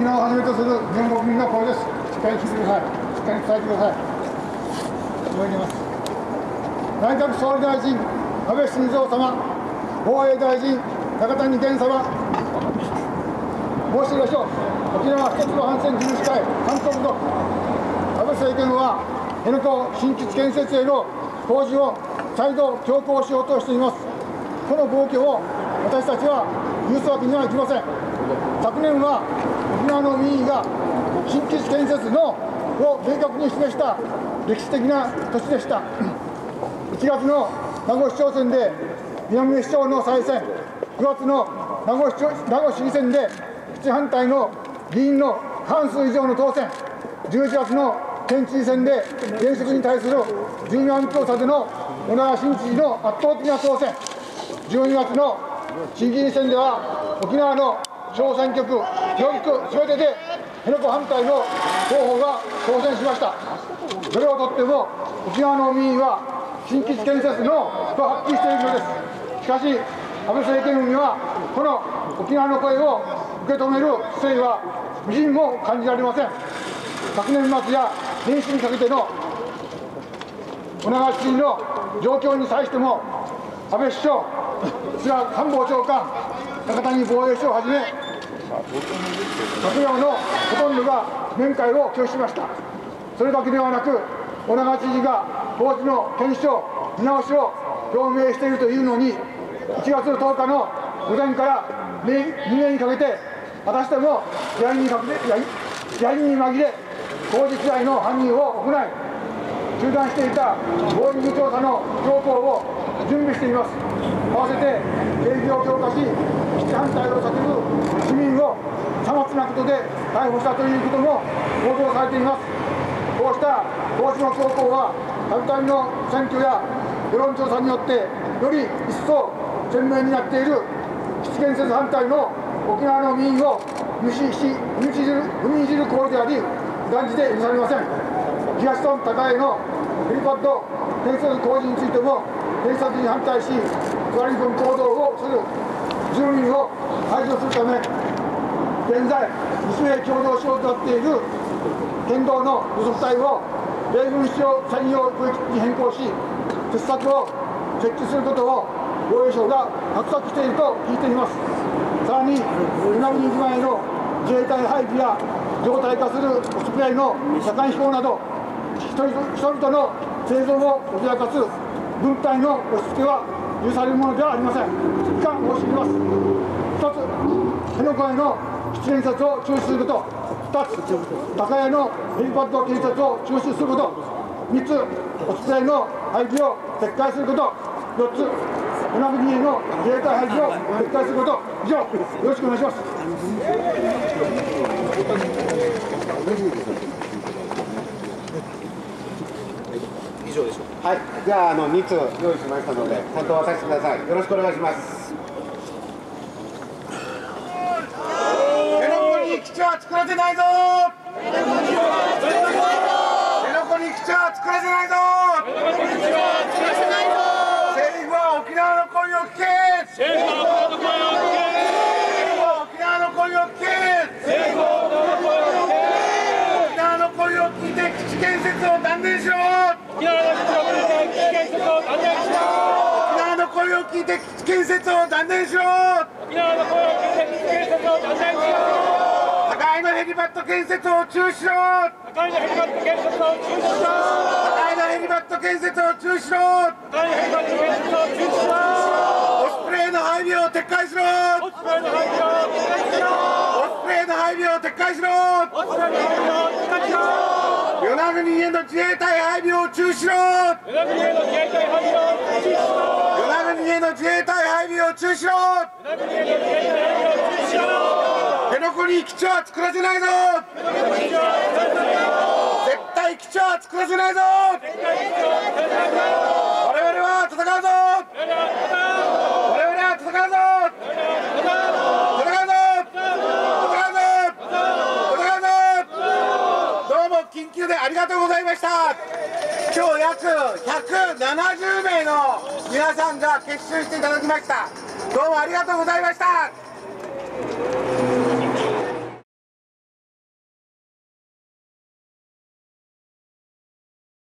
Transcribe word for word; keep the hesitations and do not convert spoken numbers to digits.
縄をはじめとする日本国民の声です。しっかり聞いてください。しっかり伝えてください。お願いします。内閣総理大臣、安倍晋三様、防衛大臣、中谷元様、申し上げましょう。沖縄一つの反戦自治会、韓国の安倍政権は、辺野古新基地建設への工事を再度強行しようとしています。この暴挙を私たちは許すわけにはいきません。昨年は沖縄の民意が新基地建設のを明確に示した歴史的な年でした。いちがつの名護市長選で南市長の再選、くがつの名護市名護市議選で基地反対の議員の半数以上の当選、じゅういちがつの県知事選で現職に対する住民安調査での小川新知事の圧倒的な当選、じゅうにがつの市議員選では沖縄の小選挙区よんくすべてで辺野古反対の候補が当選しました。どれをとっても沖縄の民意は新基地建設のとはっきりしているのです。しかし安倍政権にはこの沖縄の声を受け止める姿勢は微塵も感じられません。昨年末や年始にかけての小長知事の状況に際しても安倍首相、菅官房長官、中谷防衛相をはじめ閣僚のほとんどが面会を拒否しました。それだけではなく小長知事が当時の検証見直しを表明しているというのに、いちがつとおかの午前から未明にかけて果たしてもやりにかけてやりに紛れ工事地帯の搬入を行い、中断していたボーリング調査の強行を準備しています。合わせて警備を強化し、基地反対を叫ぶ市民をさまつなことで逮捕したということも報道されています。こうした投資の強行は、たびたびの選挙や世論調査によってより一層鮮明になっている基地建設反対の沖縄の民意を無視し、踏みにじる踏みにじる行為であり、断じて許されません。東村高江のヘリパッド建設工事についても建設に反対し、座り込み行動をする住民を排除するため、現在日米共同しようとなっている県道の路側帯を米軍使用専用区域に変更し、鉄柵を設置することを防衛省が画策していると聞いています。さらに与那国島への自衛隊配備や常態化するオスプレイの夜間飛行など、人々の生存を脅かす軍隊の押し付けは許されるものではありません。以下申し上げます。一つ、辺野古への基地建設を中止すること。二つ、高谷のヘリパッド建設を中止すること。三つ、オスプレイの配備を撤回すること。四つ、与那国への自衛隊配備を撤回すること。以上、よろしくお願いします。 以上でしょうか。はい、じゃあ、あのにつ用意しましたので、担当渡してください。よろしくお願いします。 辺野古に基地は作らせないぞ。辺野古に基地は作らせないぞ。政府は沖縄の声を聞け。政府は沖縄の声を聞け。政府は沖縄の声を聞け。沖縄の声を聞いて基地建設を断念しろ。沖縄の声を聞いて基地建設を断念しろ。沖縄の声を聞いて基地建設を断念しろ。沖縄の声を聞いて基地建設を断念しろ。高井のヘリパッド建設を中止しろ。高井のヘリパッド建設を中止しろ。高井のヘリパッド建設を中止しろ。高井のヘリパッド建設を中止しろ。オスプレイの配備を撤回しろ。オスプレイの配備を撤回しろ。オスプレイの配備を撤回しろ。オスプレイの配備を撤回しろ。与那国への自衛隊配備を中止しろ。与那国への自衛隊配備を中止しろ。与那国への自衛隊配備を中止しろ。与那国への自衛隊配備を中止しろ。辺野古に基地は作らせないぞ。絶対基地は作らせないぞ。我々は戦うぞ。我々は戦うぞ。戦うぞ。戦うぞ。戦うぞ。どうも緊急でありがとうございました。今日約ひゃくななじゅうめいの皆さんが結集していただきました。どうもありがとうございました。